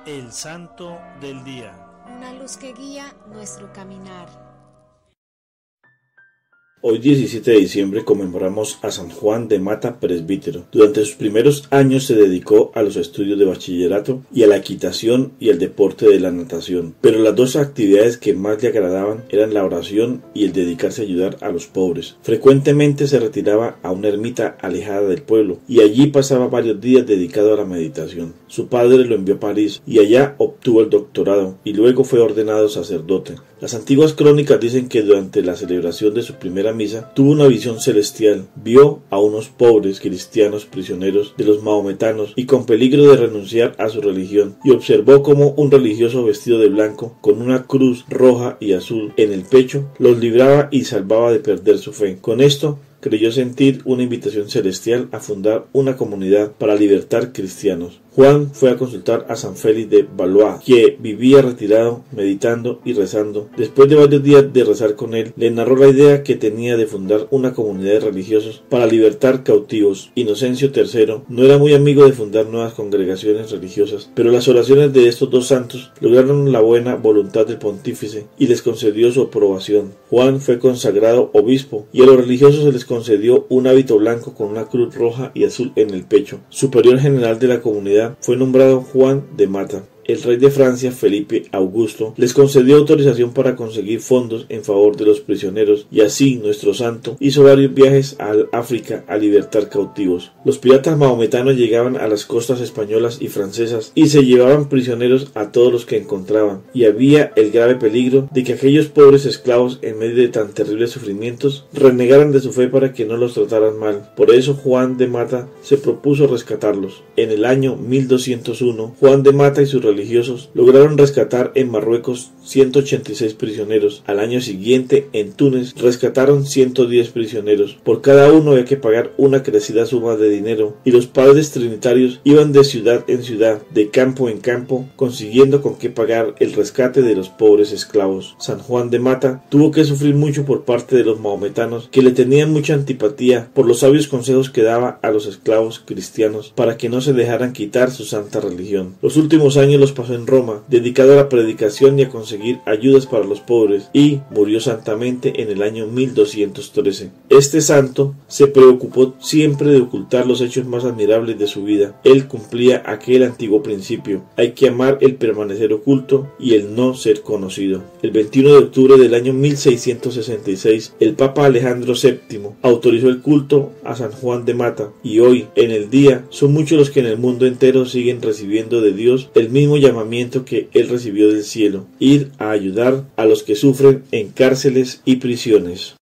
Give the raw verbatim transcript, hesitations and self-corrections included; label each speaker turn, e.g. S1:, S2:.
S1: El Santo del Día.
S2: Una luz que guía nuestro caminar.
S3: Hoy diecisiete de diciembre conmemoramos a San Juan de Mata, presbítero. Durante sus primeros años se dedicó a los estudios de bachillerato y a la equitación y el deporte de la natación. Pero las dos actividades que más le agradaban eran la oración y el dedicarse a ayudar a los pobres. Frecuentemente se retiraba a una ermita alejada del pueblo y allí pasaba varios días dedicado a la meditación. Su padre lo envió a París y allá obtuvo el doctorado y luego fue ordenado sacerdote. Las antiguas crónicas dicen que durante la celebración de su primera misa tuvo una visión celestial. Vio a unos pobres cristianos prisioneros de los mahometanos y con peligro de renunciar a su religión, y observó cómo un religioso vestido de blanco con una cruz roja y azul en el pecho los libraba y salvaba de perder su fe. Con esto creyó sentir una invitación celestial a fundar una comunidad para libertar cristianos. Juan fue a consultar a San Félix de Valois, que vivía retirado, meditando y rezando. Después de varios días de rezar con él, le narró la idea que tenía de fundar una comunidad de religiosos para libertar cautivos. Inocencio tercero no era muy amigo de fundar nuevas congregaciones religiosas, pero las oraciones de estos dos santos lograron la buena voluntad del pontífice y les concedió su aprobación. Juan fue consagrado obispo y a los religiosos se les concedió un hábito blanco con una cruz roja y azul en el pecho. Superior general de la comunidad fue nombrado Juan de Mata. El rey de Francia, Felipe Augusto, les concedió autorización para conseguir fondos en favor de los prisioneros, y así nuestro santo hizo varios viajes al África a libertar cautivos. Los piratas mahometanos llegaban a las costas españolas y francesas y se llevaban prisioneros a todos los que encontraban, y había el grave peligro de que aquellos pobres esclavos, en medio de tan terribles sufrimientos, renegaran de su fe para que no los trataran mal. Por eso Juan de Mata se propuso rescatarlos. En el año mil doscientos uno, Juan de Mata y sus religiosos lograron rescatar en Marruecos ciento ochenta y seis prisioneros. Al año siguiente, en Túnez, rescataron ciento diez prisioneros. Por cada uno había que pagar una crecida suma de dinero, y los padres trinitarios iban de ciudad en ciudad, de campo en campo, consiguiendo con qué pagar el rescate de los pobres esclavos. San Juan de Mata tuvo que sufrir mucho por parte de los mahometanos, que le tenían mucha antipatía por los sabios consejos que daba a los esclavos cristianos para que no se dejaran quitar su santa religión. Los últimos años los pasó en Roma, dedicado a la predicación y a conseguir ayudas para los pobres, y murió santamente en el año mil doscientos trece. Este santo se preocupó siempre de ocultar los hechos más admirables de su vida. Él cumplía aquel antiguo principio: hay que amar el permanecer oculto y el no ser conocido. El veintiuno de octubre del año mil seiscientos sesenta y seis, el Papa Alejandro séptimo autorizó el culto a San Juan de Mata, y hoy, en el día, son muchos los que en el mundo entero siguen recibiendo de Dios el mismo llamamiento que él recibió del cielo: ir a ayudar a los que sufren en cárceles y prisiones.